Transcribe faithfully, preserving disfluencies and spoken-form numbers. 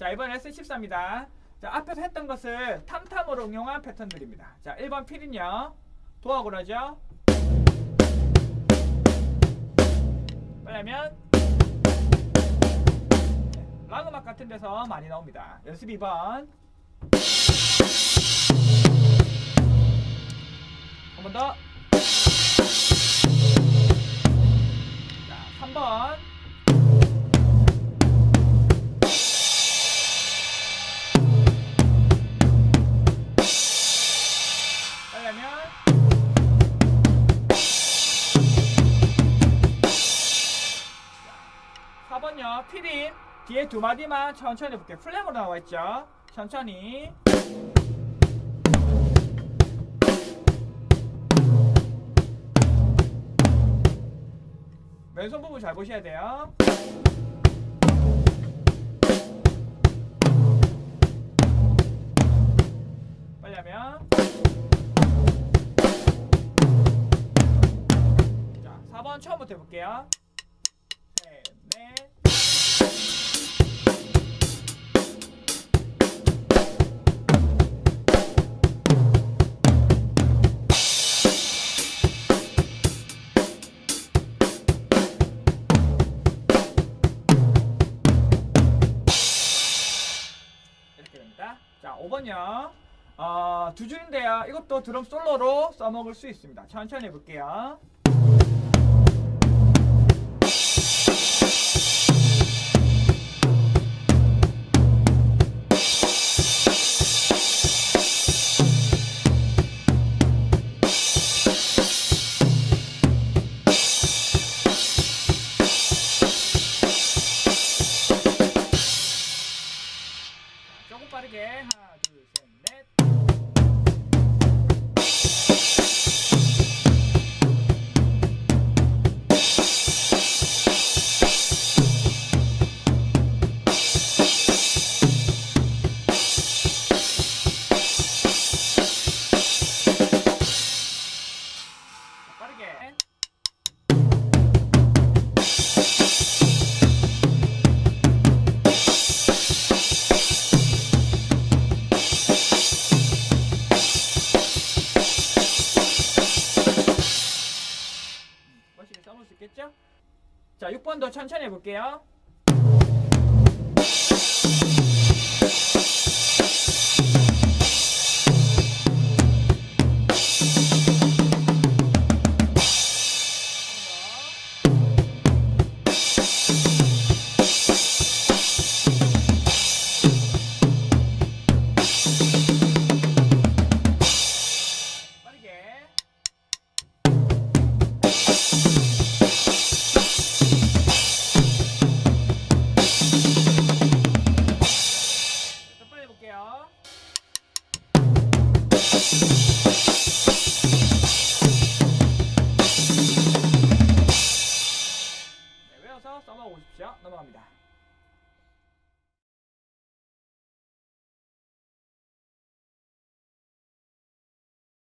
자, 이번 레슨 십사입니다. 자, 앞에서 했던 것을 탐탐으로 응용한 패턴들입니다. 자, 일 번 필은요, 도하고 그러죠. 빨리 하면 락 음악 같은 데서 많이 나옵니다. 연습 이 번. 한 번 더. 자, 삼 번. 빨리 하면 사 번요. 필인 뒤에 두 마디만 천천히 해볼게요. 플랫으로 나와 있죠. 천천히. 왼손 부분 잘 보셔야 돼요. 빨리 하면 자, 사 번 처음부터 해볼게요. 셋, 넷. 이렇게 됩니다. 자, 오 번요. 어, 두 줄인데요. 이것도 드럼 솔로로 써먹을 수 있습니다. 천천히 해볼게요. 조금 빠르게 하나, 둘, 셋, 넷. 빠르게. 멋지게 써볼 수 있겠죠? 자, 육 번도 천천히 해볼게요. 네, 외워서 써먹어 보십시오. 넘어갑니다.